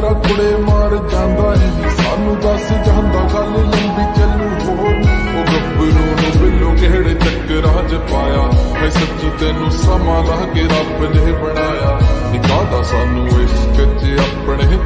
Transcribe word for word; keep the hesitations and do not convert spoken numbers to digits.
मेरा कुड़े मार जांदा है नी सानू दस जांदा गल लंबी चलू होर ओ गब्बरू नू बिल्लो किहड़े चक्करां च पाया मैं सच्ची तेनू समा ला के रब ने बनाया निकादा सानू इश्क च अपने